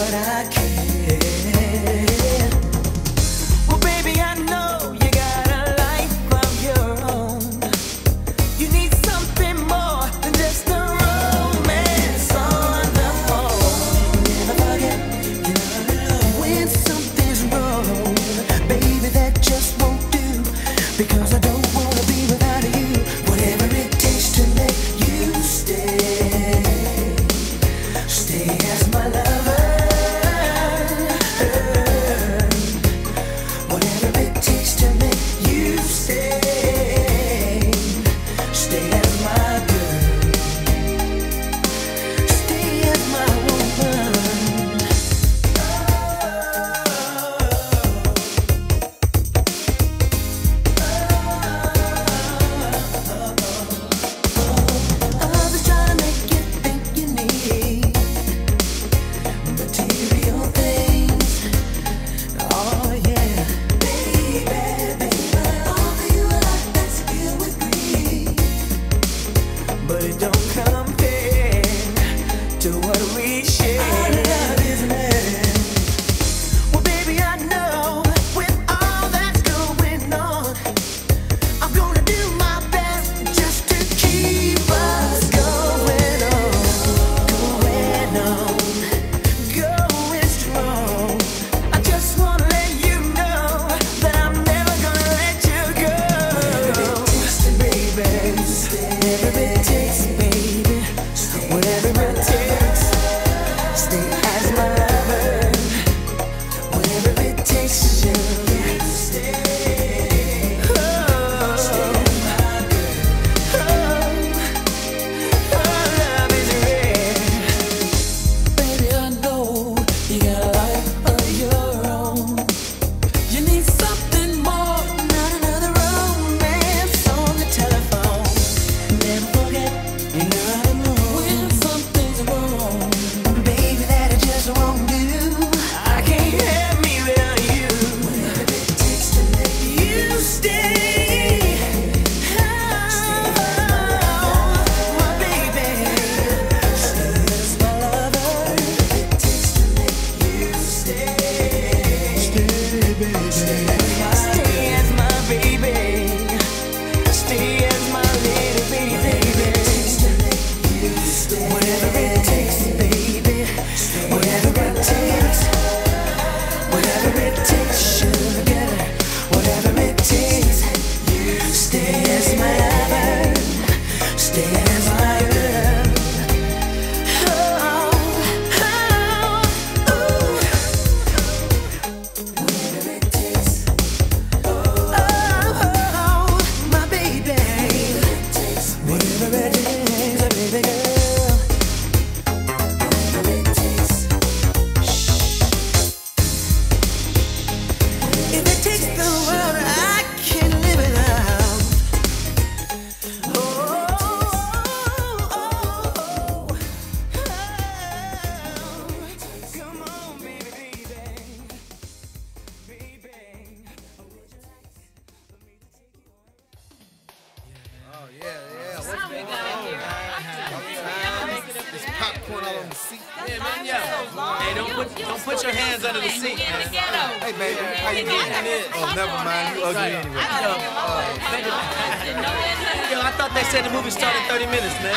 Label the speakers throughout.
Speaker 1: but I can't. Well, baby, I know you got a life of your own. You need something more than just a romance on the phone. Never forget, you're not alone. When something's wrong, baby, that just won't do. Because I don't wanna be without you. Whatever it takes to make you stay, stay as my lover. Whatever it takes to make you stay, stay as my girl, stay as my woman. Others try to make you think you need material things. Oh yeah, baby, offer you a life that's filled with greed, but it don't compare to what we share. Our love is mad. Well, baby, I know with all that's going on, I'm gonna do my best just to keep us going on, going strong. I just wanna let you know that I'm never gonna let you go. Whatever it takes, baby, whatever it takes, stay as my lover. Whatever it takes, sugar, stay. Oh, love is rare. Baby, I know you got a life of your own. You need something more, not another romance on the telephone. Never forget, you're not alone. When something's wrong, baby, that I just won't do. I can't have me without you. Whatever it takes to make you stay. Oh, my baby, stay as my lover. Whatever it takes to make you stay. Stay, baby. Stay as my baby. Stay as my little baby, baby. Whatever it takes, baby. Whatever it takes. Whatever it takes, sugar. Whatever it takes. Stay as my lover. Stay as my girl. Oh, oh, ooh. Whatever it takes. Oh, my baby. Whatever it takes, baby girl. Whatever it takes. If it takes the world, I can't live without. Oh, come on, baby, baby.
Speaker 2: Oh, yeah. What's going on? There's popcorn all on the seat.
Speaker 3: Yeah, man, yeah. Hey, don't put your hands under the seat, man.
Speaker 2: Hey, baby, how you doing? Oh, never mind. You ugly anyway.
Speaker 3: Yo, I thought they said the movie started in 30 minutes, man.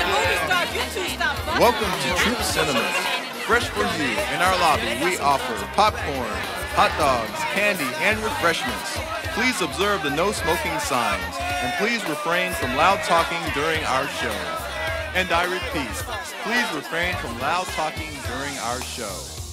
Speaker 4: Welcome to Troop Cinema. Fresh for you. In our lobby, we offer popcorn, hot dogs, candy, and refreshments. Please observe the no smoking signs, and please refrain from loud talking during our show. And I repeat, please refrain from loud talking during our show.